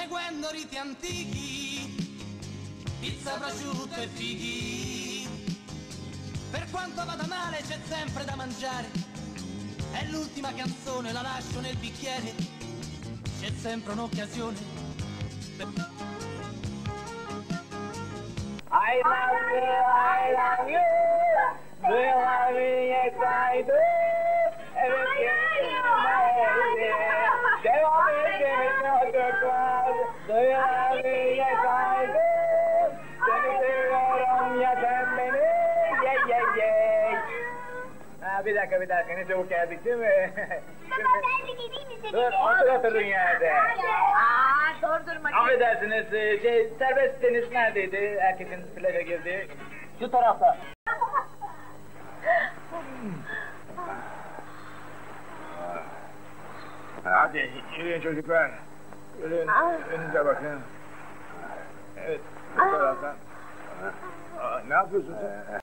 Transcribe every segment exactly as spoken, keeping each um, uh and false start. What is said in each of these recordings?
seguendo riti antichi, pizza, prosciutto e fichi. Per quanto vada male c'è sempre da mangiare, è l'ultima canzone, la lascio nel bicchiere, c'è sempre un'occasione per... I love you, I love you, do you love me? Yes I do. Everything is amazing. They always give me no class. Do you love me? Yes I do. Seni seviyorum ya sen beni. Yeah yeah yeah. Ha, bir dakika bir dakika ne çabuk geldik değil mi? Baba ben de geleyim mi seninle? Dur otur oturun yerde. Aaa durdurma. Affedersiniz şey, serbest tenis neredeydi? Herkesin plaja girdiği. Şu tarafta. Hadi yürüyün çocuklar. Yürüyün, önünüze bakın. Evet, bu taraftan. Aa, ne yapıyorsun sen?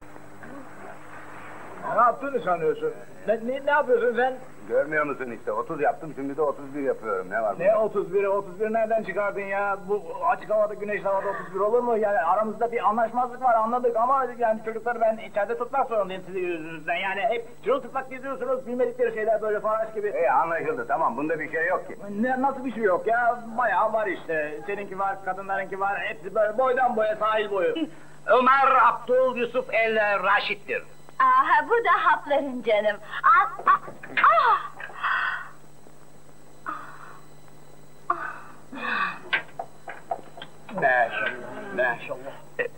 Ne yaptığını sanıyorsun? Ne, ne, ne yapıyorsun sen? Görmüyor musun işte, otuz yaptım, şimdi de otuz bir yapıyorum, ne var Ne otuz biri, otuz bir nereden çıkardın ya? Bu açık havada, güneşli havada otuz bir olur mu? Yani aramızda bir anlaşmazlık var, anladık ama yani çocukları ben içeride tutmak zorundayım sizin yüzünüzden. Yani hep çırılçıplak geziyorsunuz, bilmedikleri şeyler böyle faraş gibi. İyi anlaşıldı, tamam, bunda bir şey yok ki. Ne, nasıl bir şey yok ya? Bayağı var işte. Seninki var, kadınlarınki var, hepsi böyle boydan boya, sahil boyu. Ömer Abdul Yusuf El Raşit'tir. Aha bu da hapların canım. Ah, ah, ah. Maşallah, maşallah.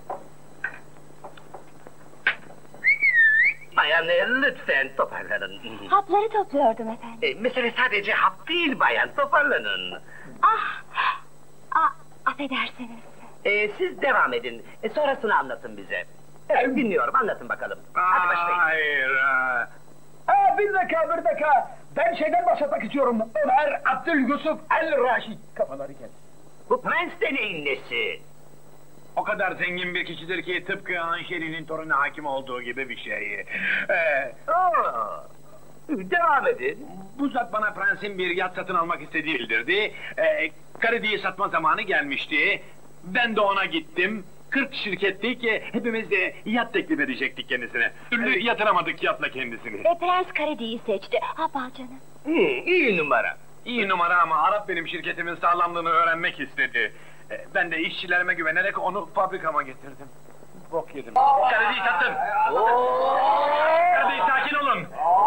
Bayan e, lütfen toparlanın. Hapları topluyordum efendim. E, mesele sadece hap değil bayan, toparlanın. Ah, ah, affedersiniz. E, siz devam edin, e, sonrasını anlatın bize. Evet, dinliyorum, anlatın bakalım. Hadi başlayın. Hayır. Aa, bir dakika, bir dakika. Ben şeyden başlatmak istiyorum. Ömer Abdül Yusuf El Raşit. Kafaları kes. Bu prens de neyin nesi? O kadar zengin bir kişidir ki tıpkı Anşeli'nin torunu hakim olduğu gibi bir şey. Ee, Oo, devam edin. bu zat bana prensin bir yat satın almak istediği bildirdi. Ee, krediyi satma zamanı gelmişti. Ben de ona gittim. kırk şirkettik, hepimiz de yat teklif edecektik kendisine. Türlü yatıramadık yatla kendisini. Ve Prens Karadi'yi seçti. Hap al canım. Hı, iyi numara. İyi numara ama Arap benim şirketimin sağlamlığını öğrenmek istedi. Ee, ben de işçilerime güvenerek onu fabrikama getirdim. Bok yedim. Krediyi sattım. Krediyi sakin olun.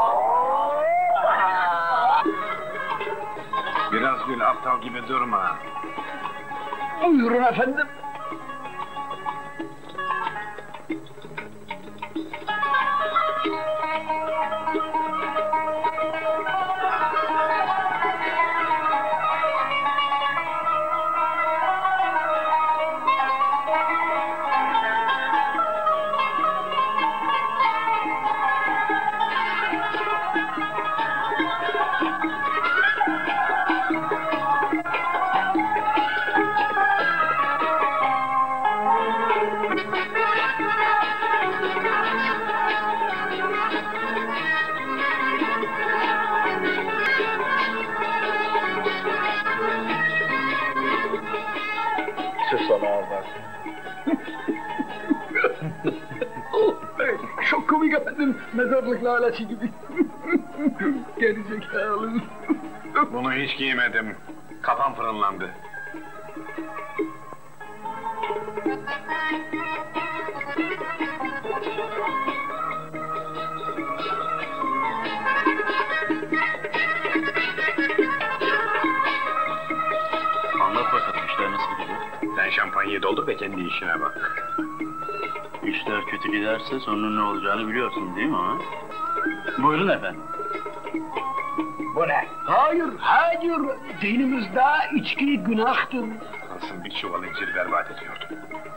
Biraz gül, aptal gibi durma. Buyurun efendim. Çok komik efendim, mezarlık lalesi gibi. Gerizekalı. Bunu hiç giymedim. Kafam fırınlandı. Anlat bakalım, işler nasıl gidiyor? Sen şampanyayı doldur ve kendi işine bak. İşler kötü giderse sonunun ne olacağını biliyorsun değil mi ha? Buyurun efendim. Bu ne? Hayır, hayır. Dinimizde içki günahtır. Nasıl bir çuval incir berbat ediyordum.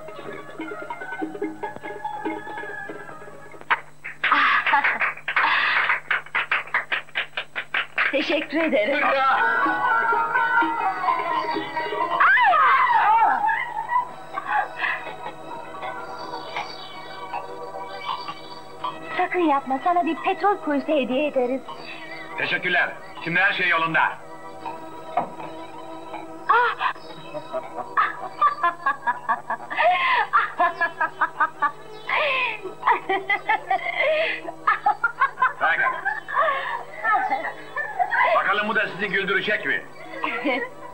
Teşekkür ederim. Sakın yapma, sana bir petrol kuyusu hediye ederiz. Teşekkürler. Şimdi her şey yolunda. Ah! Bakalım bu da sizi güldürecek mi?